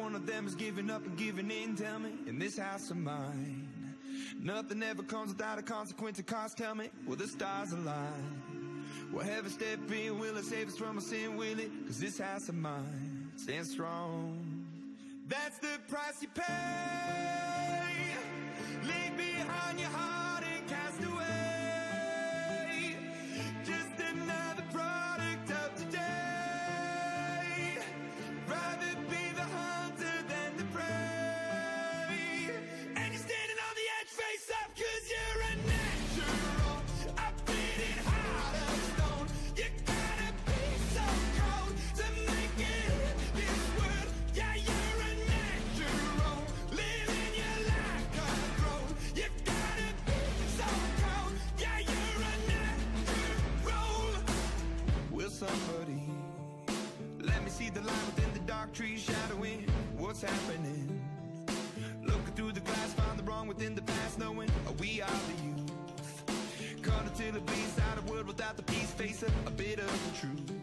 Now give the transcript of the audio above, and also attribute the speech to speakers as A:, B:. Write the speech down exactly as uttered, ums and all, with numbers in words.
A: one of them is giving up and giving in. Tell me, in this house of mine, nothing ever comes without a consequence of cost. Tell me, will the stars align? Will heaven step in? Will it save us from our sin? Will it? Cause this house of mine stands strong. That's the price you pay. Leave behind your heart and cast away. Just another product of today. Rather be the hunter than the prey. And you're standing on the edge, face up, cause you're a natural. A beating heart of stone. You gotta be so cold to make it in this world. Yeah, you're a natural. Living your life control. You gotta be so cold. Yeah, you're a natural. Will somebody let me see the light within the dark trees shadowing what's happening? Looking through the glass, find the wrong within the past, knowing we are the youth. Caught until it bleeds out, a world without the peace, face a, a bit of the truth.